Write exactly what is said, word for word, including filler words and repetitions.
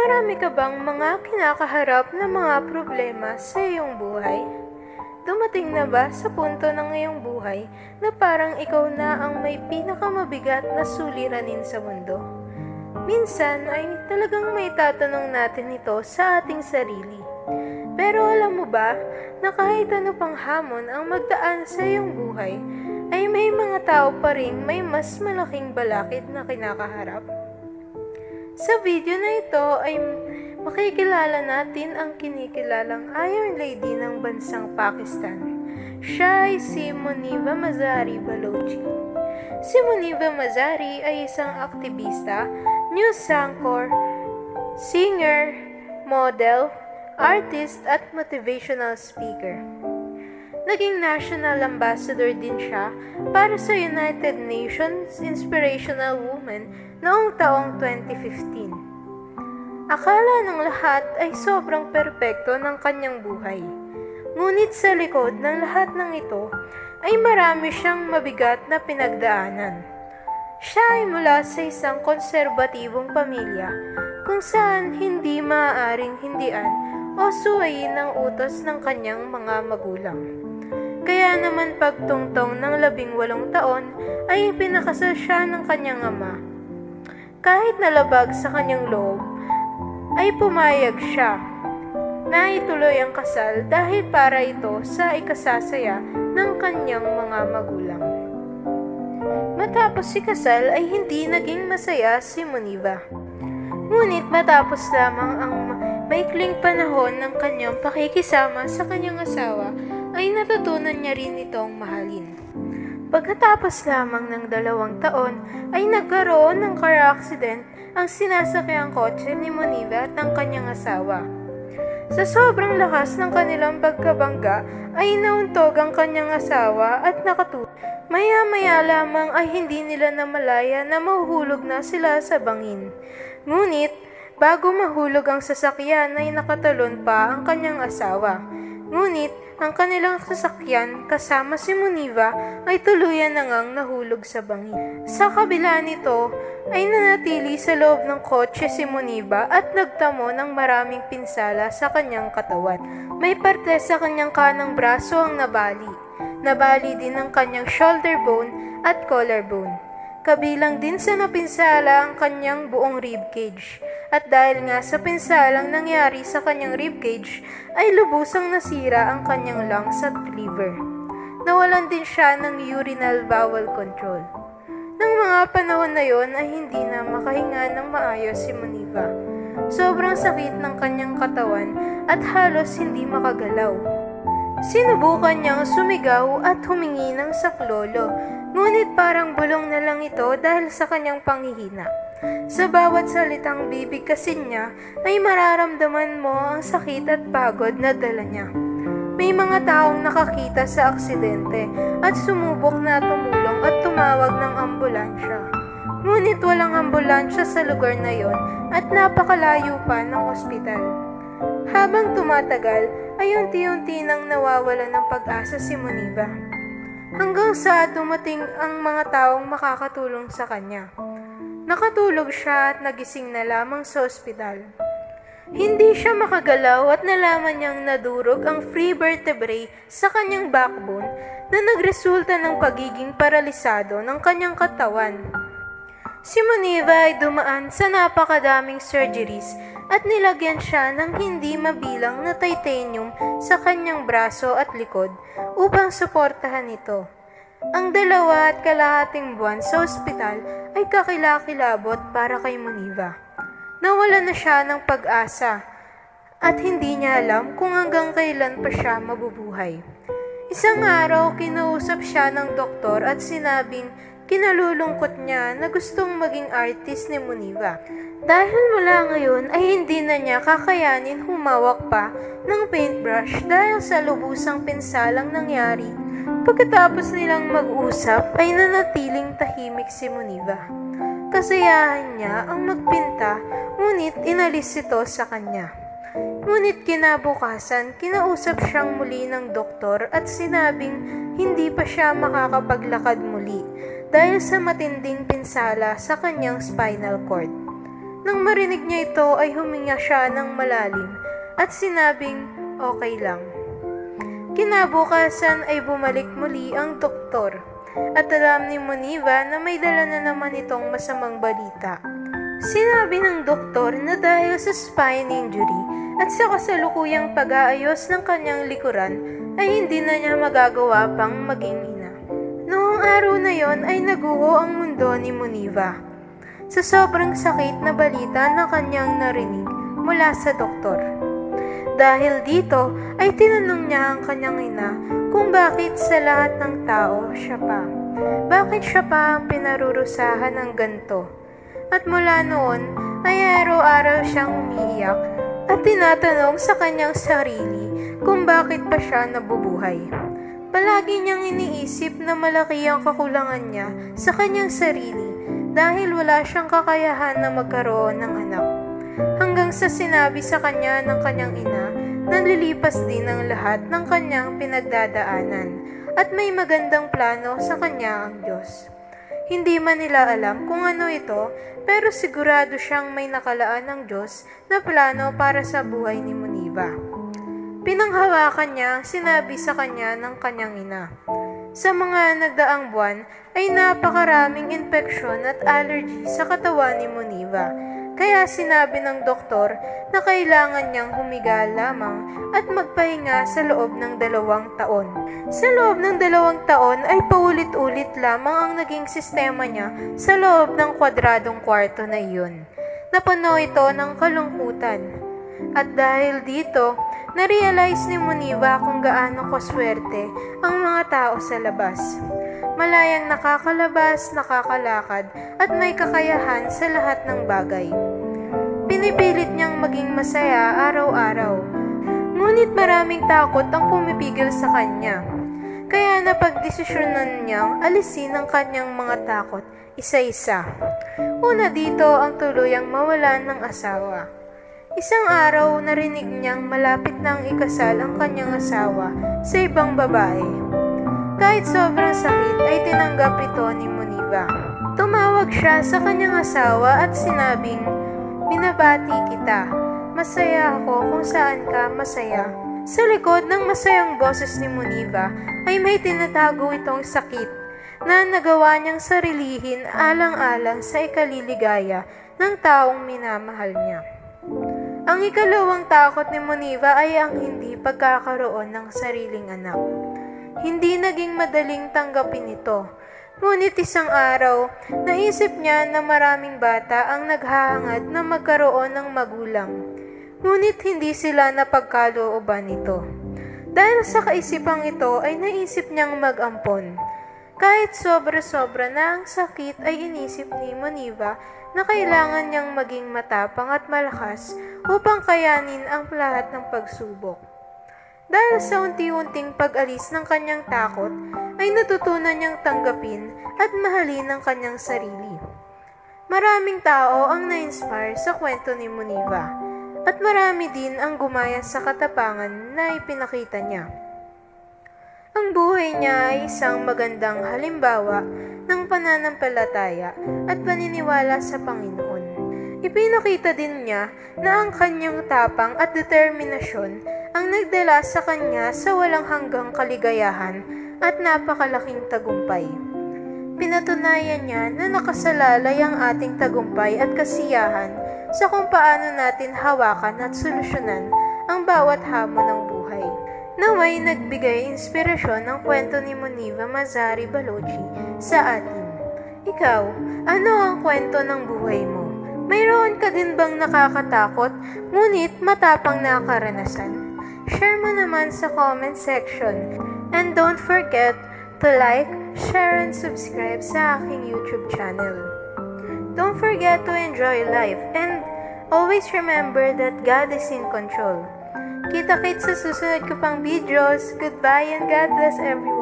Marami ka bang mga kinakaharap na mga problema sa iyong buhay? Dumating na ba sa punto ng iyong buhay na parang ikaw na ang may pinakamabigat na suliranin sa mundo? Minsan ay talagang may tatanong natin ito sa ating sarili. Pero alam mo ba na kahit ano pang hamon ang magdaan sa iyong buhay, ay may mga tao pa rin may mas malaking balakid na kinakaharap? Sa video na ito ay makikilala natin ang kinikilalang Iron Lady ng bansang Pakistan. Siya ay si Muniba Mazari Balochi. Si Muniba Mazari ay isang aktivista, news anchor, singer, model, artist at motivational speaker. Naging national ambassador din siya para sa United Nations Inspirational Woman noong taong twenty fifteen. Akala ng lahat ay sobrang perpekto ng kanyang buhay. Ngunit sa likod ng lahat ng ito ay marami siyang mabigat na pinagdaanan. Siya ay mula sa isang konserbatibong pamilya kung saan hindi maaaring hindian o suwayin ang utos ng kanyang mga magulang. Kaya naman pagtungtong ng labing walong taon ay pinakasal siya ng kanyang ama. Kahit nalabag sa kanyang loob, ay pumayag siya na ituloy ang kasal dahil para ito sa ikasasaya ng kanyang mga magulang. Matapos ikasal ay hindi naging masaya si Muniba. Ngunit matapos lamang ang maikling panahon ng kanyang pakikisama sa kanyang asawa, ay natutunan niya rin itong mahalin. Pagkatapos lamang ng dalawang taon, ay nagkaroon ng car accident ang sinasakyang kotse ni Muniba at ng kanyang asawa. Sa sobrang lakas ng kanilang pagkabangga, ay nauntog ang kanyang asawa at nakatulog. Maya-maya lamang ay hindi nila namalaya na mahuhulog na sila sa bangin. Ngunit, bago mahulog ang sasakyan ay nakatalon pa ang kanyang asawa. Ngunit, ang kanilang sasakyan kasama si Muniba ay tuluyan na ngang nahulog sa bangin. Sa kabila nito ay nanatili sa loob ng kotse si Muniba at nagtamo ng maraming pinsala sa kanyang katawan. May parte sa kanyang kanang braso ang nabali. Nabali din ang kanyang shoulder bone at collarbone. Kabilang din sa napinsala ang kanyang buong ribcage. At dahil nga sa pinsalang nangyari sa kanyang ribcage, ay lubusang nasira ang kanyang lungs at liver. Nawalan din siya ng urinary bowel control. Nang mga panahon na yon ay hindi na makahinga ng maayos si Muniba. Sobrang sakit ng kanyang katawan at halos hindi makagalaw. Sinubukan niyang sumigaw at humingi ng saklolo, ngunit parang bulong na lang ito dahil sa kanyang panghihina. Sa bawat salitang bibigkasin niya ay mararamdaman mo ang sakit at pagod na dala niya. May mga taong nakakita sa aksidente at sumubok na tumulong at tumawag ng ambulansya. Ngunit walang ambulansya sa lugar na yon at napakalayo pa ng ospital. Habang tumatagal ay unti-unti nang nawawalan ng pag-asa si Muniba. Hanggang sa dumating ang mga taong makakatulong sa kanya. Nakatulog siya at nagising na lamang sa ospital. Hindi siya makagalaw at nalaman niyang nadurog ang free vertebrae sa kanyang backbone na nagresulta ng pagiging paralisado ng kanyang katawan. Si Muniba ay dumaan sa napakadaming surgeries at nilagyan siya ng hindi mabilang na titanium sa kanyang braso at likod upang suportahan ito. Ang dalawa at kalahating buwan sa ospital ay kakilakilabot para kay Muniba. Nawala na siya ng pag-asa at hindi niya alam kung hanggang kailan pa siya mabubuhay. Isang araw, kinausap siya ng doktor at sinabing kinalulungkot niya na gustong maging artist ni Muniba. Dahil mula ngayon ay hindi na niya kakayanin humawak pa ng paintbrush dahil sa lubusang pinsalang nangyari. Pagkatapos nilang mag-usap ay nanatiling tahimik si Muniba. Kasayahan niya ang magpinta, ngunit inalis ito sa kanya. Ngunit kinabukasan, kinausap siyang muli ng doktor at sinabing hindi pa siya makakapaglakad muli dahil sa matinding pinsala sa kanyang spinal cord. Nang marinig niya ito ay huminga siya ng malalim at sinabing okay lang. Kinabukasan ay bumalik muli ang doktor at alam ni Moniva na may dala na naman itong masamang balita. Sinabi ng doktor na dahil sa spine injury at sa kasalukuyang pag-aayos ng kanyang likuran ay hindi na niya magagawa pang maging ina. Noong araw na yon ay naguho ang mundo ni Moniva sa sobrang sakit na balita na kanyang narinig mula sa doktor. Dahil dito ay tinanong niya ang kanyang ina kung bakit sa lahat ng tao siya pa. Bakit siya pa ang pinarurusahan ng ganito? At mula noon ay araw-araw siyang umiiyak at tinatanong sa kanyang sarili kung bakit pa siya nabubuhay. Palagi niyang iniisip na malaki ang kakulangan niya sa kanyang sarili dahil wala siyang kakayahan na magkaroon ng anak. Hanggang sa sinabi sa kanya ng kanyang ina na lilipas din ang lahat ng kanyang pinagdadaanan at may magandang plano sa kanya ang Diyos. Hindi man nila alam kung ano ito, pero sigurado siyang may nakalaan ng Diyos na plano para sa buhay ni Moniva. Pinanghawakan niya ang sinabi sa kanya ng kanyang ina. Sa mga nagdaang buwan ay napakaraming infeksyon at allergy sa katawan ni Moniva. Kaya sinabi ng doktor na kailangan niyang humiga lamang at magpahinga sa loob ng dalawang taon. Sa loob ng dalawang taon ay paulit-ulit lamang ang naging sistema niya sa loob ng kwadradong kwarto na iyon. Napuno ito ng kalungkutan. At dahil dito, narealize ni Moniva kung gaano kaswerte ang mga tao sa labas. Malayang nakakalabas, nakakalakad, at may kakayahan sa lahat ng bagay. Pinipilit niyang maging masaya araw-araw. Ngunit maraming takot ang pumipigil sa kanya. Kaya napagdesisyonan niyang alisin ang kanyang mga takot isa-isa. Una dito ang tuluyang mawalan ng asawa. Isang araw narinig niyang malapit na ang ikasal ang kanyang asawa sa ibang babae. Kahit sobrang sakit ay tinanggap ito ni Moniva. Tumawag siya sa kanyang asawa at sinabing, "Binabati kita. Masaya ako kung saan ka masaya." Sa likod ng masayang boses ni Moniva ay may tinatago itong sakit na nagawa niyang sarilihin alang-alang sa ikaliligaya ng taong minamahal niya. Ang ikalawang takot ni Moniva ay ang hindi pagkakaroon ng sariling anak. Hindi naging madaling tanggapin ito. Ngunit isang araw, naisip niya na maraming bata ang naghahangad na magkaroon ng magulang. Ngunit hindi sila napagkalooban nito. Dahil sa kaisipang ito ay naisip niyang mag-ampon. Kahit sobra-sobra na ang sakit ay inisip ni Moniva na kailangan niyang maging matapang at malakas upang kayanin ang lahat ng pagsubok. Dahil sa unti-unting pag-alis ng kanyang takot, ay natutunan niyang tanggapin at mahalin ang kanyang sarili. Maraming tao ang na-inspire sa kwento ni Moniva, at marami din ang gumaya sa katapangan na ipinakita niya. Ang buhay niya ay isang magandang halimbawa ng pananampalataya at paniniwala sa Panginoon. Ipinakita din niya na ang kanyang tapang at determinasyon ang nagdala sa kanya sa walang hanggang kaligayahan at napakalaking tagumpay. Pinatunayan niya na nakasalalay ang ating tagumpay at kasiyahan sa kung paano natin hawakan at solusyonan ang bawat hamon ng buhay. Naway nagbigay inspirasyon ng kwento ni Moniva Mazari Balochi sa atin. Ikaw, ano ang kwento ng buhay mo? Mayroon ka din bang nakakatakot ngunit matapang na karanasan? Share mo naman sa comment section. And don't forget to like, share, and subscribe sa aking YouTube channel. Don't forget to enjoy life and always remember that God is in control. Kita-kits sa susunod ko pang videos. Goodbye and God bless everyone.